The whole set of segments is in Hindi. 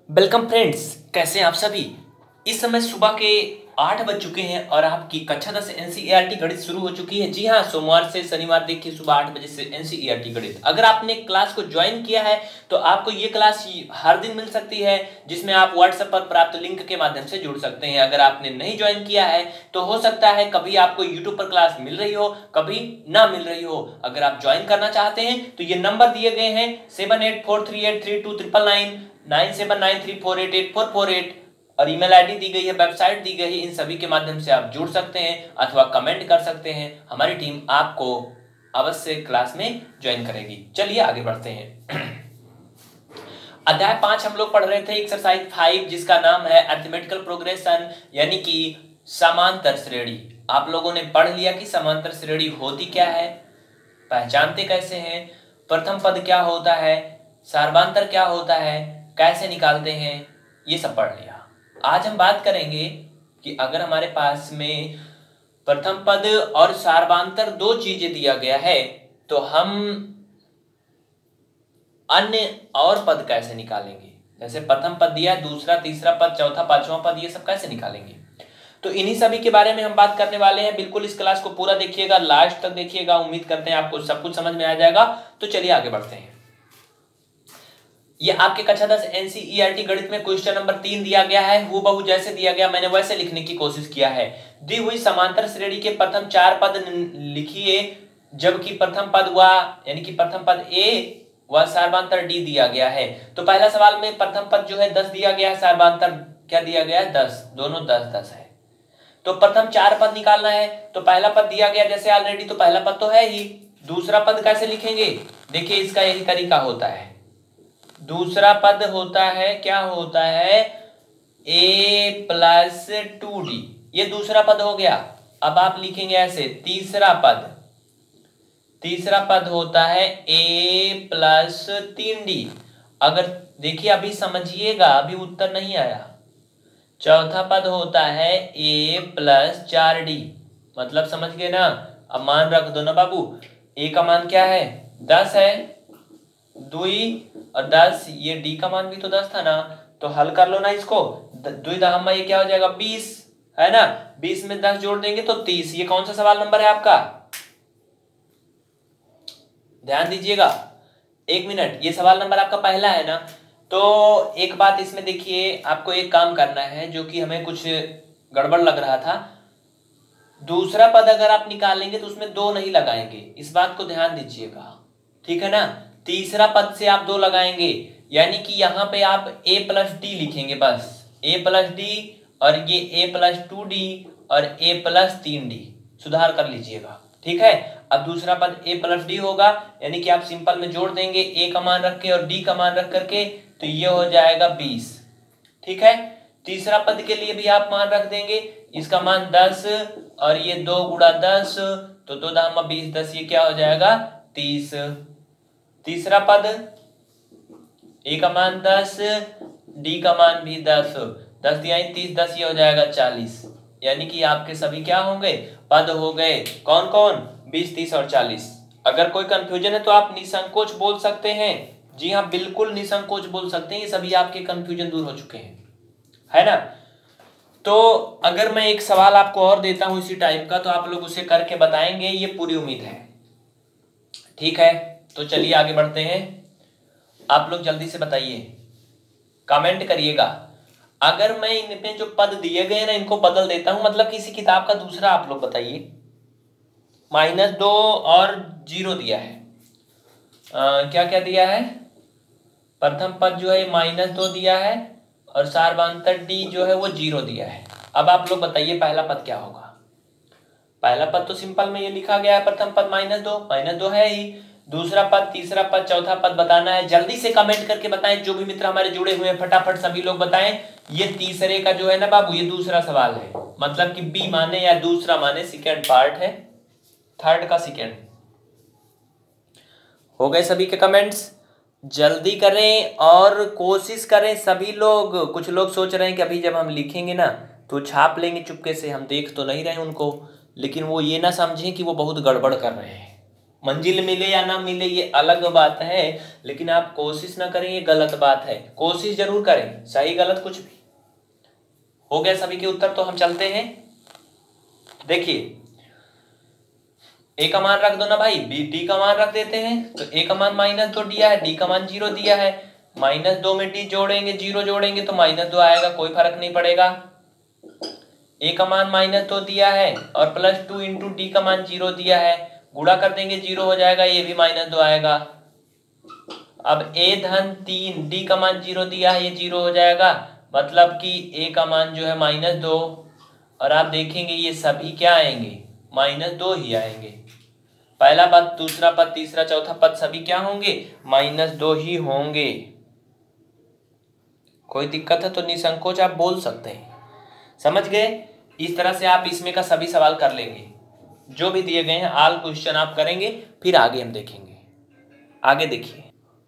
वेलकम फ्रेंड्स, कैसे हैं आप सभी। इस समय सुबह के 8 बज चुके हैं और आपकी कक्षा 10 एनसीईआरटी गणित शुरू हो चुकी है। जी हाँ, सोमवार से शनिवार देखिए सुबह 8 बजे से एनसीईआरटी गणित। अगर आपने क्लास को ज्वाइन किया है तो आपको ये क्लास हर दिन मिल सकती है, जिसमें आप व्हाट्सएप पर प्राप्त लिंक के माध्यम से जुड़ सकते हैं। अगर आपने नहीं ज्वाइन किया है तो हो सकता है कभी आपको यूट्यूब पर क्लास मिल रही हो, कभी ना मिल रही हो। अगर आप ज्वाइन करना चाहते हैं तो ये नंबर दिए गए हैं 7843832999 9793488448 और ईमेल आईडी दी गई है, वेबसाइट दी गई है। इन सभी के माध्यम से आप जुड़ सकते हैं अथवा कमेंट कर सकते हैं। हमारी टीम आपको अवश्य क्लास में ज्वाइन करेगी। चलिए आगे बढ़ते हैं। अध्याय 5 हम लोग पढ़ रहे थे, एक्सरसाइज 5, जिसका नाम है अरिथमेटिकल प्रोग्रेशन यानी कि समांतर श्रेणी। आप लोगों ने पढ़ लिया कि समांतर श्रेणी होती क्या है, पहचानते कैसे हैं, प्रथम पद क्या होता है, सार्वधातर क्या होता है, कैसे निकालते हैं, ये सब पढ़ लिया। आज हम बात करेंगे कि अगर हमारे पास में प्रथम पद और सार्वधातर दो चीजें दिया गया है तो हम अन्य और पद कैसे निकालेंगे। जैसे प्रथम पद दिया, दूसरा, तीसरा पद, चौथा, पांचवा पद, ये सब कैसे निकालेंगे। तो इन्हीं सभी के बारे में हम बात करने वाले हैं। बिल्कुल इस क्लास को पूरा देखिएगा, लास्ट तक देखिएगा। उम्मीद करते हैं आपको सब कुछ समझ में आ जाएगा। तो चलिए आगे बढ़ते हैं। ये आपके कक्षा 10 एनसीईआरटी गणित में क्वेश्चन नंबर 3 दिया गया है। हूबहू जैसे दिया गया मैंने वैसे लिखने की कोशिश किया है। दी हुई समांतर श्रेणी के प्रथम 4 पद लिखिए, जबकि प्रथम पद व यानी कि प्रथम पद ए व सार्वधातर डी दिया गया है। तो पहला सवाल में प्रथम पद जो है 10 दिया गया है, सार्वधातर क्या दिया गया है 10, दोनों 10 है। तो प्रथम 4 पद निकालना है। तो पहला पद दिया गया जैसे ऑलरेडी, तो पहला पद तो है ही। दूसरा पद कैसे लिखेंगे, देखिए इसका यही तरीका होता है। दूसरा पद होता है, क्या होता है, a प्लस 2d, ये दूसरा पद हो गया। अब आप लिखेंगे ऐसे, तीसरा पद होता है a प्लस 3d। अगर देखिए अभी समझिएगा, अभी उत्तर नहीं आया। चौथा पद होता है a प्लस 4d, मतलब समझ गए ना। अब मान रख दो ना बाबू, a का मान क्या है 10 है, 2 और 10, ये डी का मान भी तो 10 था ना। तो हल कर लो ना इसको, 2 दहम्मा ये क्या हो जाएगा 20 है ना। 20 में 10 जोड़ देंगे तो 30। ये कौन सा सवाल नंबर है आपका, ध्यान दीजिएगा, 1 मिनट। ये सवाल नंबर आपका पहला है ना। तो एक बात इसमें देखिए, आपको एक काम करना है जो कि हमें कुछ गड़बड़ लग रहा था। दूसरा पद अगर आप निकालेंगे तो उसमें 2 नहीं लगाएंगे, इस बात को ध्यान दीजिएगा, ठीक है ना। तीसरा पद से आप 2 लगाएंगे, यानी कि यहाँ पे आप a प्लस डी लिखेंगे, बस a प्लस डी, और ये a प्लस 2d और a प्लस 3d, सुधार कर लीजिएगा, ठीक है। अब दूसरा पद a प्लस डी होगा, यानी कि आप सिंपल में जोड़ देंगे a का मान रख के और d का मान रख करके, तो ये हो जाएगा 20, ठीक है। तीसरा पद के लिए भी आप मान रख देंगे, इसका मान 10 और ये 2 गुणा 10, तो 2 दहम्मा 20, 10, ये क्या हो जाएगा 30। तीसरा पद a का मान 10, d का मान भी 10, 10 दिया 30, 10 ये हो जाएगा 40। यानी कि आपके सभी क्या होंगे, पद हो गए। कौन कौन, 20, 30 और 40। अगर कोई कंफ्यूजन है तो आप निसंकोच बोल सकते हैं। जी हाँ, बिल्कुल निसंकोच बोल सकते हैं, ये सभी आपके कंफ्यूजन दूर हो चुके हैं, है ना। तो अगर मैं एक सवाल आपको और देता हूं इसी टाइप का, तो आप लोग उसे करके बताएंगे, ये पूरी उम्मीद है, ठीक है। तो चलिए आगे बढ़ते हैं। आप लोग जल्दी से बताइए, कमेंट करिएगा। अगर मैं इनमें जो पद दिए गए ना इनको बदल देता हूं, मतलब किसी किताब का दूसरा, आप लोग बताइए। -2 और 0 दिया है, क्या क्या दिया है, प्रथम पद जो है -2 दिया है और सार्वधातर डी जो है वो 0 दिया है। अब आप लोग बताइए पहला पद क्या होगा। पहला पद तो सिंपल में ये लिखा गया है, प्रथम पद -2 है ही। दूसरा पद, तीसरा पद, चौथा पद बताना है। जल्दी से कमेंट करके बताएं, जो भी मित्र हमारे जुड़े हुए हैं फटाफट सभी लोग बताएं। ये तीसरे का जो है ना बाबू, ये दूसरा सवाल है, मतलब कि बी माने या दूसरा माने सेकेंड पार्ट है, थर्ड का सेकेंड। हो गए सभी के कमेंट्स, जल्दी करें और कोशिश करें सभी लोग। कुछ लोग सोच रहे हैं कि अभी जब हम लिखेंगे ना तो छाप लेंगे चुपके से, हम देख तो नहीं रहे उनको, लेकिन वो ये ना समझें कि वो बहुत गड़बड़ कर रहे हैं, मंजिल मिले या ना मिले ये अलग बात है, लेकिन आप कोशिश ना करें ये गलत बात है। कोशिश जरूर करें, सही गलत कुछ भी। हो गया सभी के उत्तर, तो हम चलते हैं। देखिए ए का मान रख दो ना भाई, डी का मान रख देते हैं। तो ए का मान -2 दिया है, डी का मान 0 दिया है। -2 में डी जोड़ेंगे, 0 जोड़ेंगे तो -2 आएगा, कोई फर्क नहीं पड़ेगा। ए का मान -2 दिया है और +2 इंटू डी का मान 0 दिया है, गुणा कर देंगे 0 हो जाएगा, ये भी -2 आएगा। अब ए धन 3, डी का मान 0 दिया है, ये 0 हो जाएगा, मतलब कि ए का मान जो है -2। और आप देखेंगे ये सभी क्या आएंगे, -2 ही आएंगे। पहला पद, दूसरा पद, तीसरा, चौथा पद सभी क्या होंगे, -2 ही होंगे। कोई दिक्कत है तो निसंकोच आप बोल सकते हैं। समझ गए? इस तरह से आप इसमें का सभी सवाल कर लेंगे, जो भी दिए गए हैं ऑल क्वेश्चन आप करेंगे, फिर आगे हम देखेंगे। आगे देखिए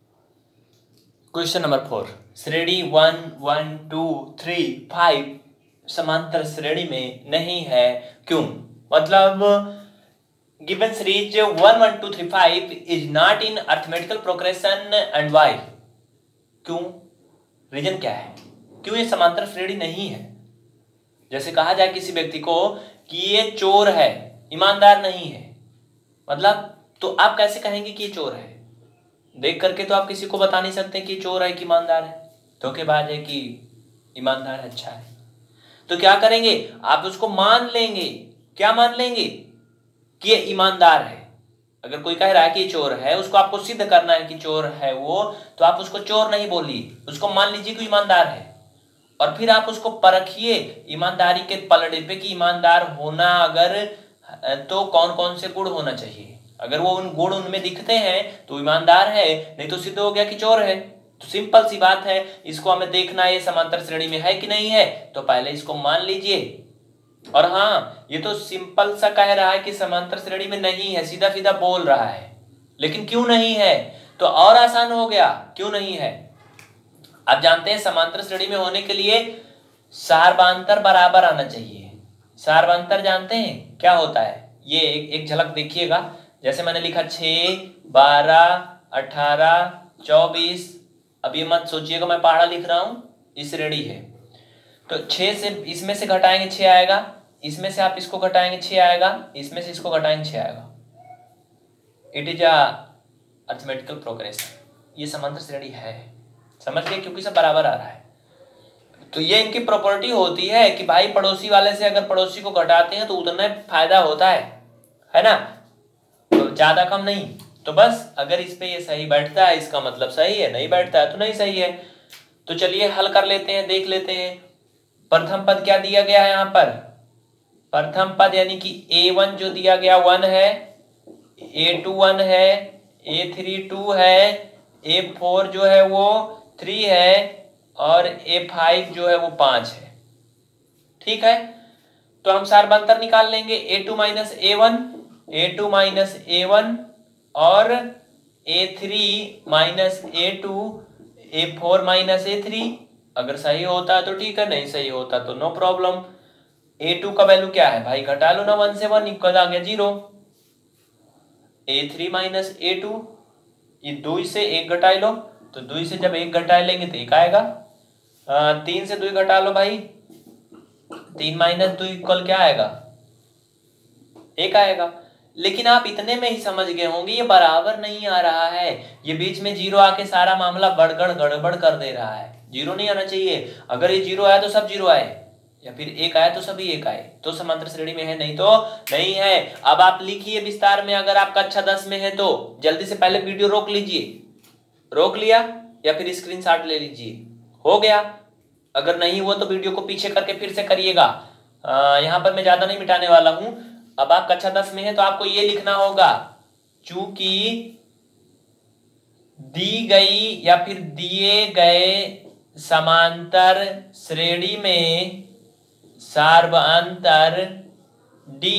क्वेश्चन नंबर 4, श्रेणी 1 1 2 3 5 समांतर श्रेणी में नहीं है, क्यों? मतलब given series 1 1 2 3 5 is not in arithmetical progression and why? क्यों? रीजन क्या है, क्यों ये समांतर श्रेणी नहीं है? जैसे कहा जाए किसी व्यक्ति को कि ये चोर है, ईमानदार नहीं है, मतलब तो आप कैसे कहेंगे कि ये चोर है? देख करके तो आप किसी को बता नहीं सकते कि चोर है कि ईमानदार है, धोखेबाज है कि ईमानदार है, अच्छा है। तो क्या करेंगे, आप उसको मान लेंगे। क्या मान लेंगे? कि ये ईमानदार है। अगर कोई कह रहा है कि चोर है, उसको आपको सिद्ध करना है कि चोर है वो, तो आप उसको चोर नहीं बोलिए, उसको मान लीजिए कि ईमानदार है। और फिर आप उसको परखिए ईमानदारी के पलड़े पे कि ईमानदार होना अगर तो कौन कौन से गुण होना चाहिए। अगर वो उन गुण उनमें दिखते हैं तो ईमानदार है, नहीं तो सिद्ध हो गया कि चोर है। तो सिंपल सी बात है, इसको हमें देखना है ये समांतर श्रेणी में है कि नहीं है, तो पहले इसको मान लीजिए। और हाँ, ये तो सिंपल सा कह रहा है कि समांतर श्रेणी में नहीं है, सीधा सीधा बोल रहा है, लेकिन क्यों नहीं है तो और आसान हो गया, क्यों नहीं है। आप जानते हैं समांतर श्रेणी में होने के लिए सार्वंतर बराबर आना चाहिए। सार्वंतर जानते हैं क्या होता है? ये एक झलक देखिएगा। जैसे मैंने लिखा 6 12 18 24। अब ये मत सोचिएगा मैं पहाड़ा लिख रहा हूं, इस श्रेणी है तो 6 से इसमें से घटाएंगे 6 आएगा, इसमें से आप इसको घटाएंगे 6 आएगा, इसमें से इसको घटाएंगे 6 आएगा। It is arithmetical progression. ये समांतर श्रेणी है, समझ गए? क्योंकि सब बराबर आ रहा है। तो ये इनकी प्रॉपर्टी होती है कि भाई पड़ोसी वाले से अगर पड़ोसी को घटाते हैं तो उतना फायदा होता है ना, तो ज्यादा कम नहीं। तो बस अगर इस पे ये सही बैठता है इसका मतलब सही है, नहीं बैठता है तो नहीं सही है। तो चलिए हल कर लेते हैं, देख लेते हैं। प्रथम पद क्या दिया गया है यहाँ पर? प्रथम पद यानी कि A1 जो दिया गया 1 है, A2 1 है, A3 2 है, A4 जो है वो 3 है और A5 जो है वो 5 है। ठीक है, तो हम सार्वंतर निकाल लेंगे। A2 minus A1, A2 minus A1 और A3 minus A2, A4 minus A3। अगर सही होता है तो ठीक है, नहीं सही होता तो नो प्रॉब्लम। A2 का वैल्यू क्या है भाई, घटा लो ना, 1 से 1 इक्वल आ गया 0। A3 माइनस A2, ये 2 से 1 घटाई लो, तो 2 से जब 1 घटाए लेंगे तो 1 आएगा। 3 से 2 घटा लो भाई, 3 माइनस 2 इक्वल क्या आएगा, 1 आएगा। लेकिन आप इतने में ही समझ गए होंगे ये बराबर नहीं आ रहा है, ये बीच में 0 आके सारा मामला गड़बड़ कर दे रहा है। 0 नहीं आना चाहिए, अगर ये 0 आया तो सब 0 आए, या फिर 1 आया तो सभी 1 आए, तो समांतर श्रेणी में है, नहीं तो नहीं है। अब आप लिखिए विस्तार में, अगर आपका कक्षा 10 में है तो जल्दी से पहले वीडियो रोक लीजिए, रोक लिया या फिर स्क्रीनशॉट ले लीजिए, हो गया। अगर नहीं हुआ तो वीडियो को पीछे करके फिर से करिएगा। यहाँ पर मैं ज्यादा नहीं मिटाने वाला हूं। अब आप कक्षा 10 में है तो आपको ये लिखना होगा, चूंकि दी गई या फिर दिए गए समांतर श्रेणी में सार्वंतर D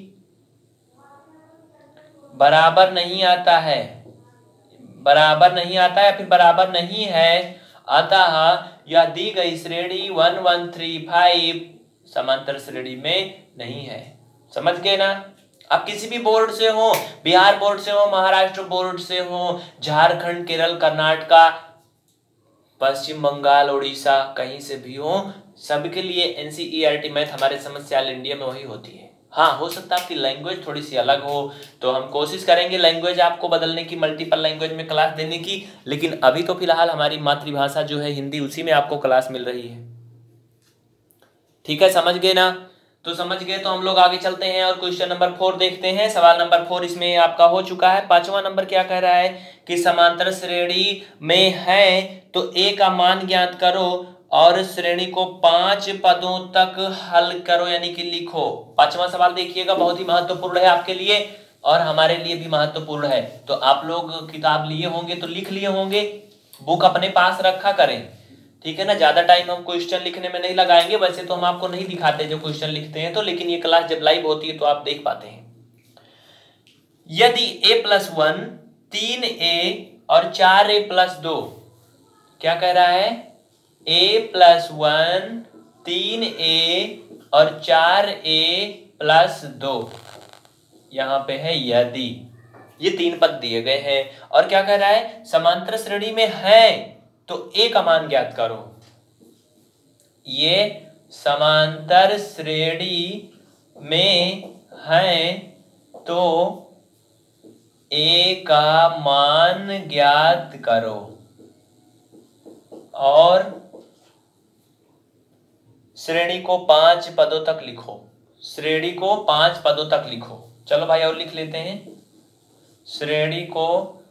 बराबर नहीं आता है, बराबर नहीं आता है या फिर बराबर नहीं है, अतः यह दी गई श्रेणी 1 1 3 5 समांतर श्रेणी में नहीं है। समझ गए ना? आप किसी भी बोर्ड से हो, बिहार बोर्ड से हो, महाराष्ट्र बोर्ड से हो, झारखंड, केरल, कर्नाटका, पश्चिम बंगाल, उड़ीसा, कहीं से भी हो, सबके लिए एनसीईआरटी मैथ हमारे समझ से ऑल इंडिया में वही होती है। हाँ, हो सकता है आपकी लैंग्वेज थोड़ी सी अलग हो, तो हम कोशिश करेंगे लैंग्वेज आपको बदलने की, मल्टीपल लैंग्वेज में क्लास देने की, लेकिन अभी तो फिलहाल हमारी मातृभाषा जो है हिंदी, उसी में आपको क्लास मिल रही है। ठीक है, समझ गए ना? तो समझ गए तो हम लोग आगे चलते हैं और क्वेश्चन नंबर 4 देखते हैं। सवाल नंबर 4 इसमें आपका हो चुका है। 5वां नंबर क्या कह रहा है कि समांतर श्रेणी में है तो ए का मान ज्ञात करो और श्रेणी को 5 पदों तक हल करो, यानी कि लिखो। 5वां सवाल देखिएगा, बहुत ही महत्वपूर्ण है आपके लिए और हमारे लिए भी महत्वपूर्ण है। तो आप लोग किताब लिए होंगे तो लिख लिए होंगे, बुक अपने पास रखा करें, ठीक है ना। ज्यादा टाइम हम क्वेश्चन लिखने में नहीं लगाएंगे, वैसे तो हम आपको नहीं दिखाते जो क्वेश्चन लिखते हैं तो, लेकिन ये क्लास जब लाइव होती है तो आप देख पाते हैं। यदि a+1 3a और 4a+2, क्या कह रहा है? a+1 3a और 4a+2, यहां पे है यदि, ये 3 पद दिए गए हैं और क्या कह रहा है? समांतर श्रेणी में है तो a का मान ज्ञात करो। ये समांतर श्रेणी में है तो a का मान ज्ञात करो और श्रेणी को 5 पदों तक लिखो। श्रेणी को 5 पदों तक लिखो। चलो भाई और लिख लेते हैं। श्रेणी को,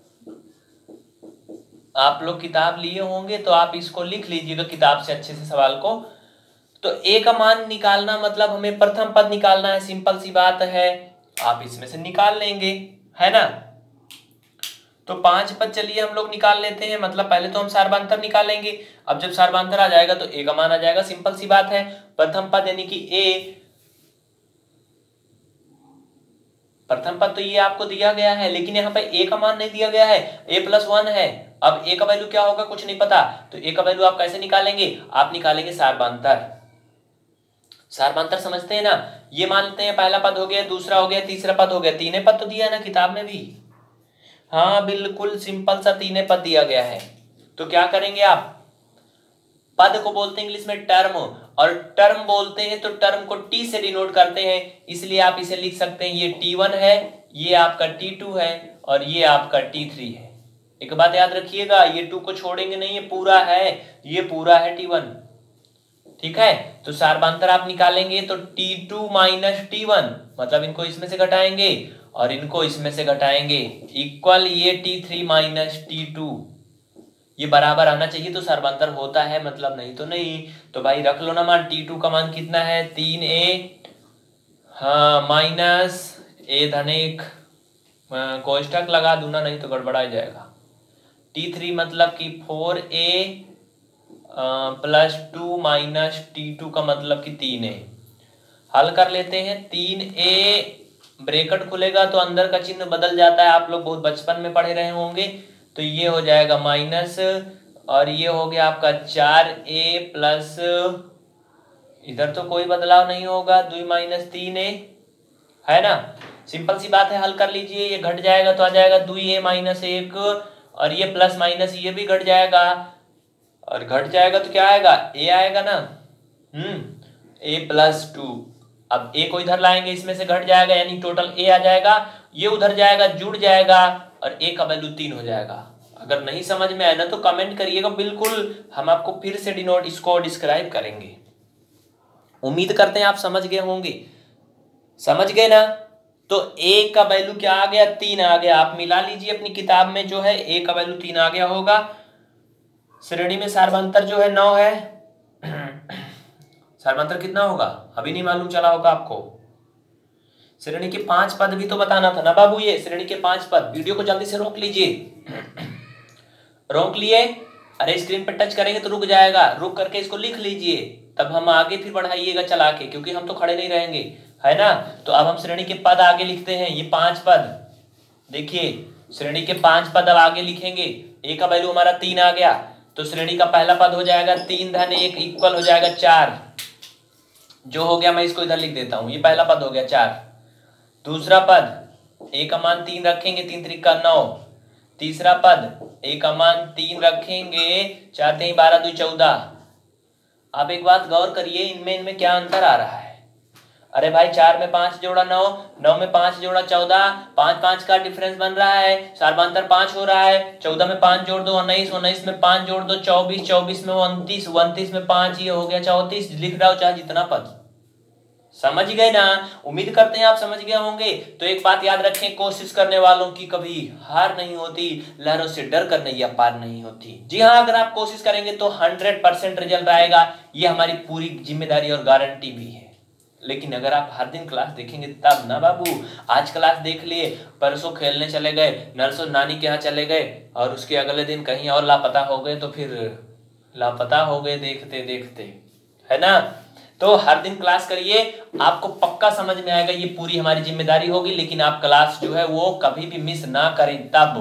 आप लोग किताब लिए होंगे तो आप इसको लिख लीजिएगा किताब से अच्छे से सवाल को। तो ए का मान निकालना मतलब हमें प्रथम पद निकालना है, सिंपल सी बात है, आप इसमें से निकाल लेंगे, है ना। तो 5 पद चलिए हम लोग निकाल लेते हैं, मतलब पहले तो हम सार्वधातुक निकालेंगे। अब जब सार्वधातुक आ जाएगा तो ए का मान आ जाएगा, सिंपल सी बात है। प्रथम पद यानी कि ए, प्रथम पद तो ये आपको दिया गया है, लेकिन यहाँ पे ए का मान नहीं दिया गया है, a+1 है। अब ए का वैल्यू क्या होगा कुछ नहीं पता, तो ए का वैल्यू आप कैसे निकालेंगे? आप निकालेंगे सार्वधातुक। सार्वधातुक समझते हैं ना। ये मानते हैं पहला पद हो गया, दूसरा हो गया, तीसरा पद हो गया। 3 पद तो दिया है ना किताब में भी, हाँ बिल्कुल सिंपल सा 3 पद दिया गया है। तो क्या करेंगे आप? पद को बोलते हैं इंग्लिश में टर्म, और टर्म बोलते हैं तो टर्म को टी से डिनोट करते हैं, इसलिए आप इसे लिख सकते हैं ये T1 है, ये आपका T2 है और ये आपका T3 है। एक बात याद रखिएगा, ये 2 को छोड़ेंगे नहीं, ये पूरा है, ये पूरा है T1, ठीक है। तो सार्वधातुक आप निकालेंगे तो T2 - T1, मतलब इनको इसमें से घटाएंगे और इनको इसमें से घटाएंगे, इक्वल ये T3 - T2, ये बराबर आना चाहिए तो सार्वधातुक होता है, मतलब नहीं तो नहीं। तो भाई रख लो ना मान, T2 का मान कितना है? 3a, हाँ माइनस a धन 1, कोष्टक लगा दूं ना, नहीं तो गड़बड़ा जाएगा। T3 मतलब कि 4a +2 माइनस T2 का मतलब कि 3a। हल कर लेते हैं। 3a ब्रैकेट खुलेगा तो अंदर का चिन्ह बदल जाता है, आप लोग बहुत बचपन में पढ़े रहे होंगे। तो ये हो जाएगा माइनस, और ये हो गया आपका 4a प्लस, इधर तो कोई बदलाव नहीं होगा, 2 - 3a, है ना। सिंपल सी बात है, हल कर लीजिए। ये घट जाएगा तो आ जाएगा 2a - 1, और ये प्लस माइनस ये भी घट जाएगा, और घट जाएगा तो क्या आएगा? a आएगा ना, a+2। अब a को इधर लाएंगे, इसमें से घट जाएगा, यानी टोटल a आ जाएगा, ये उधर जाएगा जुड़ जाएगा और a का वैल्यू 3 हो जाएगा। अगर नहीं समझ में आए ना तो कमेंट करिएगा, बिल्कुल हम आपको फिर से डिनोट इसको डिस्क्राइब करेंगे। उम्मीद करते हैं आप समझ गए होंगे। समझ गए ना? तो a का वैल्यू क्या आ गया? 3 आ गया। आप मिला लीजिए अपनी किताब में, जो है a का वैल्यू 3 आ गया होगा। श्रेणी में सार्वधातुक जो है 9 है। सार्वधातुक कितना होगा अभी नहीं मालूम चला होगा आपको। श्रेणी के 5 पद भी तो बताना था ना बाबू, ये श्रेणी के 5 पद। वीडियो को जल्दी से रोक लीजिए। रोक लिए? अरे स्क्रीन पर टच करेंगे तो रुक जाएगा, रुक करके इसको लिख लीजिए, तब हम आगे फिर बढ़ाइएगा चला के, क्योंकि हम तो खड़े नहीं रहेंगे, है ना। तो अब हम श्रेणी के पद आगे लिखते हैं, ये 5 पद देखिए, श्रेणी के 5 पद अब आगे लिखेंगे। a का वैल्यू हमारा 3 आ गया, तो श्रेणी का पहला पद हो जाएगा 3 धन 1 इक्वल हो जाएगा 4, जो हो गया मैं इसको इधर लिख देता हूं, ये पहला पद हो गया 4। दूसरा पद a का मान 3 रखेंगे, 3 3 का 9। तीसरा पद a का मान 3 रखेंगे, 4 3 12 2 14। आप एक बात गौर करिए, इनमें क्या अंतर आ रहा है। अरे भाई 4 में 5 जोड़ा 9, 9 में 5 जोड़ा 14, 5 5 का डिफरेंस बन रहा है, 4 5 5 हो रहा है। 14 में 5 जोड़ दो 19, 19 में 5 जोड़ दो 24, 24 में 29, 29 में 5 ये हो गया 34। लिख रहा हो चाहे जितना पद। समझ गए ना? उम्मीद करते हैं आप समझ गए होंगे। तो एक बात याद रखें, कोशिश करने वालों की कभी हार नहीं होती, लहरों से डर कर नैया पार नहीं होती। जी हाँ, अगर आप कोशिश करेंगे तो 100% रिजल्ट आएगा, ये हमारी पूरी जिम्मेदारी और गारंटी भी है। लेकिन अगर आप हर दिन क्लास देखेंगे तब ना बाबू। आज क्लास देख लिए, परसों खेलने चले गए, नरसों नानी के यहाँ चले गए और उसके अगले दिन कहीं और लापता हो गए, तो फिर लापता हो गए देखते देखते, है ना? तो हर दिन क्लास करिए, आपको पक्का समझ में आएगा। ये पूरी हमारी जिम्मेदारी होगी, लेकिन आप क्लास जो है वो कभी भी मिस ना करें तब।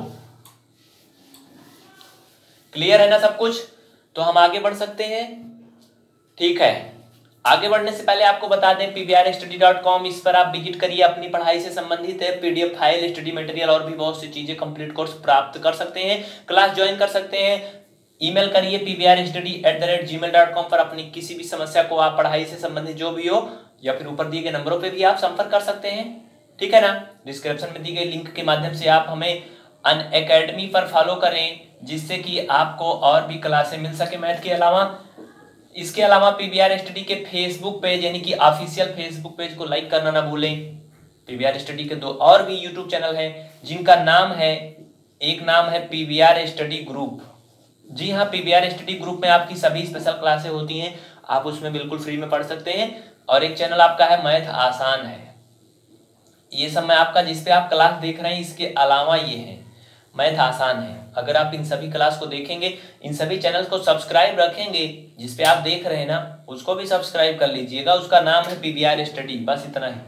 क्लियर है ना सब कुछ? तो हम आगे बढ़ सकते हैं। ठीक है, आगे बढ़ने से पहले आपको बता दें pvrstudy.com, इस पर आप विजिट करिए। अपनी पढ़ाई से संबंधित है पीडीएफ फाइल, स्टडी मटेरियल और भी बहुत सी चीजें, कंप्लीट कोर्स प्राप्त कर सकते हैं, क्लास ज्वाइन कर सकते हैं। ईमेल करिए pvrstudy@gmail.com पर अपनी किसी भी समस्या को, आप पढ़ाई से संबंधित जो भी हो, या फिर ऊपर दिए गए नंबरों पे भी आप संपर्क कर सकते हैं। ठीक है ना? डिस्क्रिप्शन में दी गई लिंक के माध्यम से आप हमें अनअकैडमी पर फॉलो करें, जिससे कि आपको और भी क्लासें मिल सके मैथ के अलावा। इसके अलावा पीवीआर स्टडी के फेसबुक पेज यानी कि ऑफिशियल फेसबुक पेज को लाइक करना ना भूलें। पीवीआर स्टडी के 2 और भी यूट्यूब चैनल हैं, जिनका नाम है, एक नाम है पीवीआर स्टडी ग्रुप। जी हाँ, पीवीआर स्टडी ग्रुप में आपकी सभी स्पेशल क्लासें होती हैं, आप उसमें बिल्कुल फ्री में पढ़ सकते हैं। और एक चैनल आपका है मैथ आसान है। ये सब मैं आपका जिस पे आप क्लास देख रहे हैं, इसके अलावा ये है मैथ आसान है। अगर आप इन सभी क्लास को देखेंगे, इन सभी चैनल को सब्सक्राइब रखेंगे, जिस पे आप देख रहे हैं ना, उसको भी सब्सक्राइब कर लीजिएगा। उसका नाम है पीवीआर स्टडी, बस इतना ही।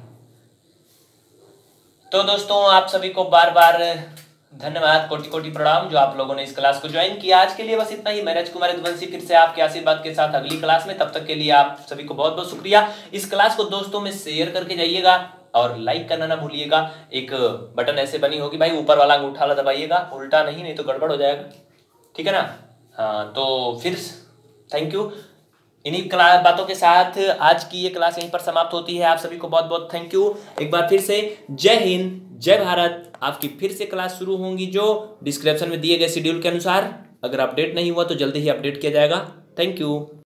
तो दोस्तों, आप सभी को बार बार धन्यवाद, कोटि कोटि प्रणाम, जो आप लोगों ने इस क्लास को ज्वाइन किया। आज के लिए बस इतना ही। मैं राजकुमार यदुवंशी फिर से आपके आशीर्वाद के साथ अगली क्लास में। तब तक के लिए आप सभी को बहुत बहुत शुक्रिया। इस क्लास को दोस्तों में शेयर करके जाइएगा और लाइक करना ना भूलिएगा। एक बटन ऐसे बनी होगी भाई, ऊपर वाला अंगूठा वाला दबाइएगा, उल्टा नहीं तो गड़बड़ हो जाएगा। ठीक है ना? हाँ, तो फिर थैंक यू। इन्हीं बातों के साथ आज की ये क्लास यहीं पर समाप्त होती है। आप सभी को बहुत बहुत थैंक यू। एक बार फिर से जय हिंद, जय भारत। आपकी फिर से क्लास शुरू होंगी, जो डिस्क्रिप्शन में दिए गए शेड्यूल के अनुसार। अगर अपडेट नहीं हुआ तो जल्दी ही अपडेट किया जाएगा। Thank you.